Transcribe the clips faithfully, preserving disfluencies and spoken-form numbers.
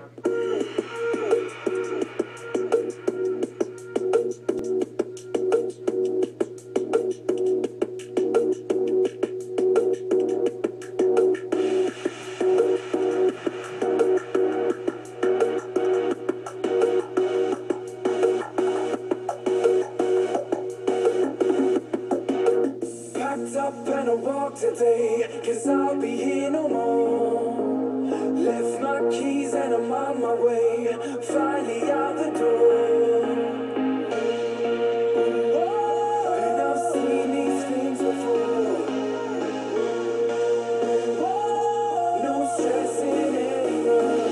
Up and I walk today, cause I'll be here no more. Left my keys and I'm on my way, finally out the door. Whoa, and I've seen these things before. Whoa, no stressing anymore.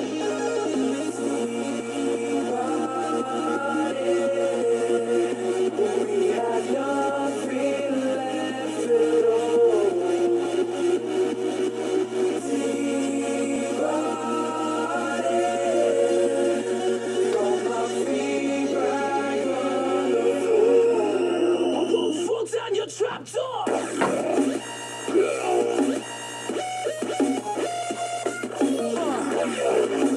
We had nothing left at all. Got my feet back on the floor. I won't fall down your trap door. Uh.